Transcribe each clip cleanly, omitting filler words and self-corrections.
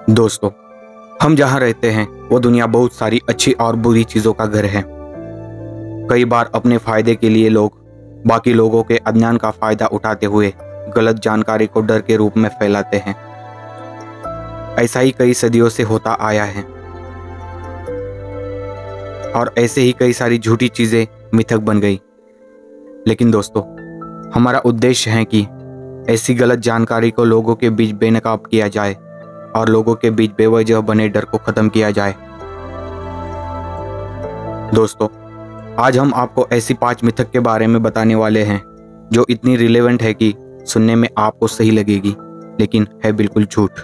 दोस्तों, हम जहाँ रहते हैं वो दुनिया बहुत सारी अच्छी और बुरी चीज़ों का घर है। कई बार अपने फायदे के लिए लोग बाकी लोगों के अज्ञान का फायदा उठाते हुए गलत जानकारी को डर के रूप में फैलाते हैं। ऐसा ही कई सदियों से होता आया है और ऐसे ही कई सारी झूठी चीज़ें मिथक बन गई। लेकिन दोस्तों, हमारा उद्देश्य है कि ऐसी गलत जानकारी को लोगों के बीच बेनकाब किया जाए और लोगों के बीच बेवजह बने डर को खत्म किया जाए। दोस्तों, आज हम आपको ऐसी 5 मिथक के बारे में बताने वाले हैं जो इतनी रिलेवेंट है कि सुनने में आपको सही लगेगी, लेकिन है बिल्कुल झूठ।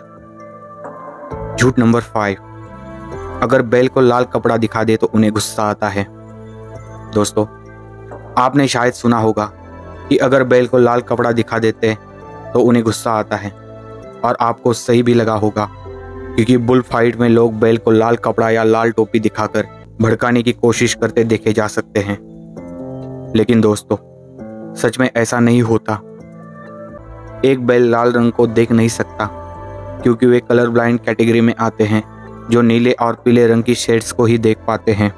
झूठ नंबर 5, अगर बैल को लाल कपड़ा दिखा दे तो उन्हें गुस्सा आता है। दोस्तों, आपने शायद सुना होगा कि अगर बैल को लाल कपड़ा दिखा देते तो उन्हें गुस्सा आता है, और आपको सही भी लगा होगा, क्योंकि बुल फाइट में लोग बैल को लाल कपड़ा या लाल टोपी दिखाकर भड़काने की कोशिश करते देखे जा सकते हैं। लेकिन दोस्तों, सच में ऐसा नहीं होता। एक बैल लाल रंग को देख नहीं सकता क्योंकि वे कलर ब्लाइंड कैटेगरी में आते हैं, जो नीले और पीले रंग की शेड्स को ही देख पाते हैं।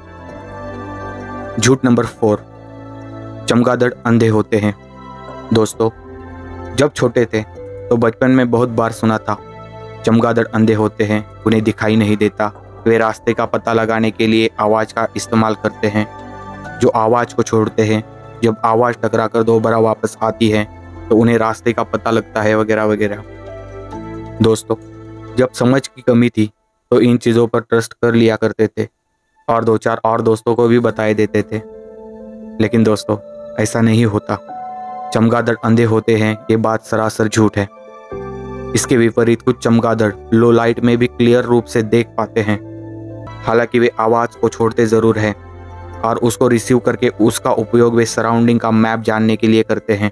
झूठ नंबर 4, चमगादड़ अंधे होते हैं। दोस्तों, जब छोटे थे तो बचपन में बहुत बार सुना था, चमगादड़ अंधे होते हैं, उन्हें दिखाई नहीं देता, वे रास्ते का पता लगाने के लिए आवाज़ का इस्तेमाल करते हैं, जो आवाज़ को छोड़ते हैं, जब आवाज़ टकराकर दोबारा वापस आती है तो उन्हें रास्ते का पता लगता है, वगैरह वगैरह। दोस्तों, जब समझ की कमी थी तो इन चीज़ों पर ट्रस्ट कर लिया करते थे और 2-4 और दोस्तों को भी बताए देते थे। लेकिन दोस्तों, ऐसा नहीं होता। चमगादड़ अंधे होते हैं, ये बात सरासर झूठ है। इसके विपरीत कुछ चमगादड़ लो लाइट में भी क्लियर रूप से देख पाते हैं। हालांकि वे आवाज़ को छोड़ते ज़रूर हैं और उसको रिसीव करके उसका उपयोग वे सराउंडिंग का मैप जानने के लिए करते हैं।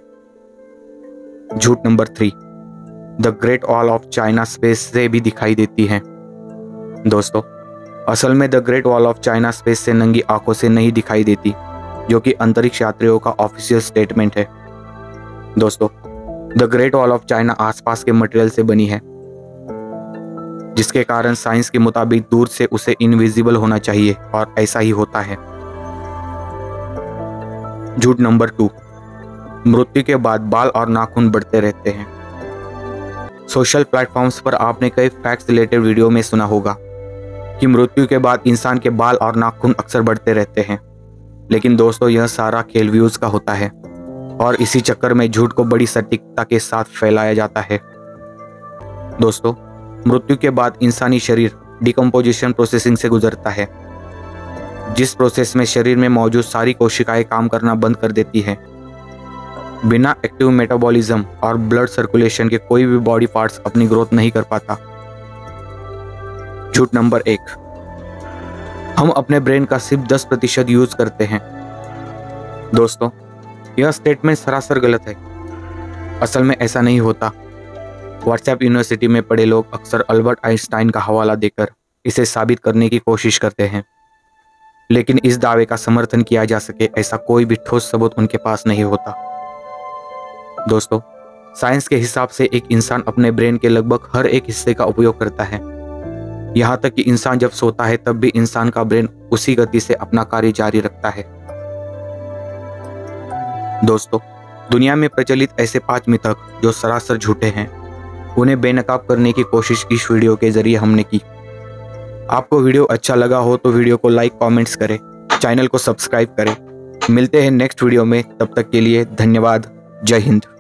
झूठ number 3, the great wall of China space से भी दिखाई देती है। दोस्तों, असल में the great wall of China space से नंगी आंखों से नहीं दिखाई देती, जो कि अंतरिक्ष यात्रियों का ऑफिशियल स्टेटमेंट है। दोस्तों, the great wall of China आसपास के मटेरियल से बनी है, जिसके कारण साइंस के मुताबिक दूर से उसे इनविजिबल होना चाहिए, और ऐसा ही होता है। झूठ नंबर 2, मृत्यु के बाद बाल और नाखून बढ़ते रहते हैं। सोशल प्लेटफॉर्म्स पर आपने कई फैक्ट्स रिलेटेड वीडियो में सुना होगा कि मृत्यु के बाद इंसान के बाल और नाखून अक्सर बढ़ते रहते हैं। लेकिन दोस्तों, यह सारा खेल व्यूज का होता है और इसी चक्कर में झूठ को बड़ी सटीकता के साथ फैलाया जाता है। दोस्तों, मृत्यु के बाद इंसानी शरीर डिकम्पोजिशन प्रोसेसिंग से गुजरता है, जिस प्रोसेस में शरीर में मौजूद सारी कोशिकाएं काम करना बंद कर देती है। बिना एक्टिव मेटाबॉलिज्म और ब्लड सर्कुलेशन के कोई भी बॉडी पार्ट्स अपनी ग्रोथ नहीं कर पाता। झूठ नंबर 1, हम अपने ब्रेन का सिर्फ 10% यूज करते हैं। दोस्तों, यह स्टेटमेंट सरासर गलत है। असल में ऐसा नहीं होता। व्हाट्सएप यूनिवर्सिटी में पढ़े लोग अक्सर अल्बर्ट आइंस्टाइन का हवाला देकर इसे साबित करने की कोशिश करते हैं, लेकिन इस दावे का समर्थन किया जा सके ऐसा कोई भी ठोस सबूत उनके पास नहीं होता। दोस्तों, साइंस के हिसाब से एक इंसान अपने ब्रेन के लगभग हर एक हिस्से का उपयोग करता है। यहाँ तक कि इंसान जब सोता है तब भी इंसान का ब्रेन उसी गति से अपना कार्य जारी रखता है। दोस्तों, दुनिया में प्रचलित ऐसे 5 मिथक जो सरासर झूठे हैं, उन्हें बेनकाब करने की कोशिश इस वीडियो के जरिए हमने की। आपको वीडियो अच्छा लगा हो तो वीडियो को लाइक, कमेंट्स करें, चैनल को सब्सक्राइब करें। मिलते हैं नेक्स्ट वीडियो में, तब तक के लिए धन्यवाद। जय हिंद।